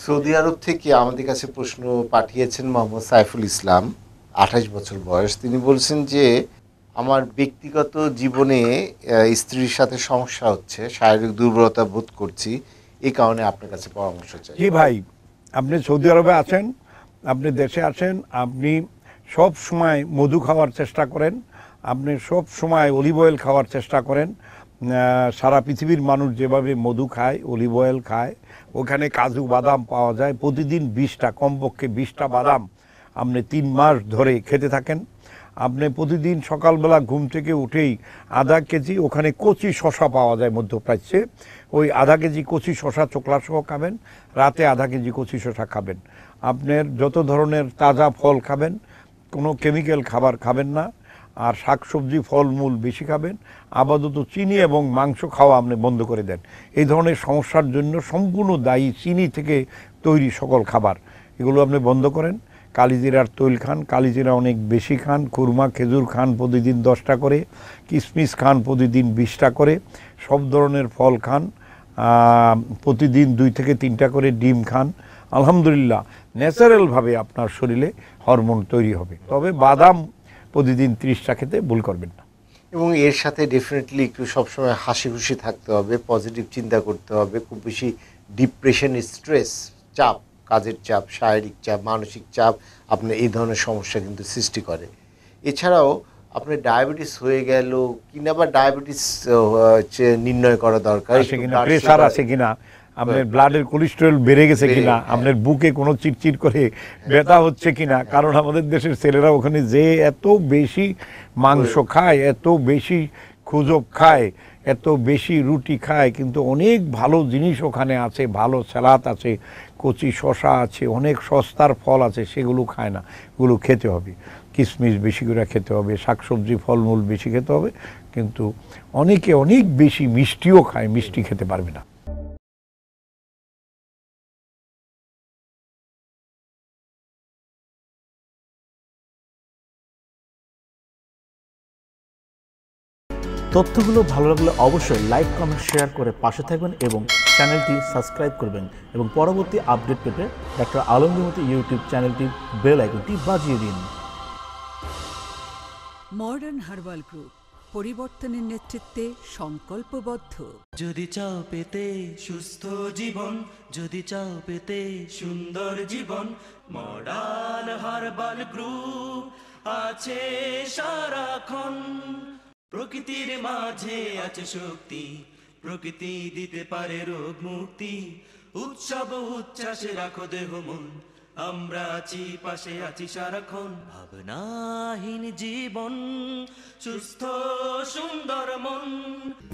Saudi আরব থেকে আমাদের কাছে প্রশ্ন পাঠিয়েছেন মোহাম্মদ সাইফুল ইসলাম, 28 বছর বয়স। তিনি বলছেন যে আমার ব্যক্তিগত জীবনে স্ত্রীর সাথে সমস্যা হচ্ছে, শারীরিক দুর্বলতা বোধ করছি, এই কারণে আপনার কাছে পরামর্শ চাই। জি ভাই, আপনি সৌদি আরবে আছেন, আপনি দেশে আছেন, আপনি সব সময় মধু খাওয়ার চেষ্টা করেন, আপনি সব সময় অলিভ অয়েল খাওয়ার চেষ্টা করেন। সারা পৃথিবীর মানুষ যেভাবে মধু খায়, অলিভ অয়েল খায়, ওখানে কাজু বাদাম পাওয়া যায়। প্রতিদিন 20টা, কমপক্ষে 20টা বাদাম আপনি 3 মাস ধরে খেতে থাকেন। আপনি প্রতিদিন সকালবেলা ঘুম থেকে উঠেই আধা কেজি ওখানে কচি শশা পাওয়া যায় মধ্যপ্রাচ্যে, ওই আধা কেজি কচি শশা চোকলা সহ খাবেন, রাতে আধা কেজি কচি শশা খাবেন। আপনার যত ধরনের তাজা ফল খাবেন, কোনো কেমিক্যাল খাবার খাবেন না, আর শাকসবজি ফলমূল বেশি খাবেন। আপাতত চিনি এবং মাংস খাওয়া আপনি বন্ধ করে দেন। এই ধরনের সমস্যার জন্য সম্পূর্ণ দায়ী চিনি থেকে তৈরি সকল খাবার, এগুলো আপনি বন্ধ করেন। কালিজিরার তৈল খান, কালিজিরা অনেক বেশি খান। খুরমা খেজুর খান প্রতিদিন 10টা করে, কিশমিশ খান প্রতিদিন 20টা করে, সব ধরনের ফল খান, প্রতিদিন 2 থেকে 3টা করে ডিম খান। আলহামদুলিল্লাহ ন্যাচারালভাবে আপনার শরীরে হরমোন তৈরি হবে। তবে বাদাম প্রতিদিন 30টা খেতে ভুল করবেন না। এবং এর সাথে ডেফিনেটলি একটু সবসময় হাসি খুশি থাকতে হবে, পজিটিভ চিন্তা করতে হবে। খুব বেশি ডিপ্রেশন, স্ট্রেস, চাপ, কাজের চাপ, শারীরিক চাপ, মানসিক চাপ আপনার এই ধরনের সমস্যা কিন্তু সৃষ্টি করে। এছাড়াও আপনার ডায়াবেটিস হয়ে গেল কিনা, বা ডায়াবেটিস নির্ণয় করা দরকার, প্রেসার আছে কিনা, আপনার ব্লাডের কোলেস্টেরল বেড়ে গেছে কিনা, আপনার বুকে কোনো চিটচিট করে ব্যথা হচ্ছে কিনা। কারণ আমাদের দেশের ছেলেরা ওখানে যে এত বেশি মাংস খায়, এত বেশি খুজব খায়, এত বেশি রুটি খায়, কিন্তু অনেক ভালো জিনিস ওখানে আছে, ভালো স্যালাড আছে, কচি শশা আছে, অনেক সস্তার ফল আছে, সেগুলো খায় না। এগুলো খেতে হবে, কিশমিশ বেশি করে খেতে হবে, শাকসবজি ফলমূল বেশি খেতে হবে। কিন্তু অনেকে অনেক বেশি মিষ্টিও খায়, মিষ্টি খেতে পারবে না। তথ্যগুলো ভালো লাগলে অবশ্যই লাইক, কমেন্ট, শেয়ার করে পাশে থাকবেন এবং চ্যানেলটি সাবস্ক্রাইব করবেন। এবং পরবর্তী আপডেট পেতে ডক্টর আলমগীর মতো ইউটিউব চ্যানেলটির বেল আইকনটি বাজিয়ে দিন। মডার্ন হার্বাল গ্রুপ পরিবর্তনের নেতৃত্বে সংকল্পবদ্ধ। যদি চাও পেতে সুস্থ জীবন, যদি চাও পেতে সুন্দর জীবন, মডার্ন হার্বাল গ্রুপ আছে সারাক্ষণ। প্রকৃতির মাঝে আছে শক্তি, প্রকৃতি দিতে পারে রোগ মুক্তি। উৎসব উচ্ছ্বাসে রাখো দেহ মন, আমরা আছি পাশে আছি সারাক্ষণ। ভাবনাহীন জীবন, সুস্থ সুন্দর মন।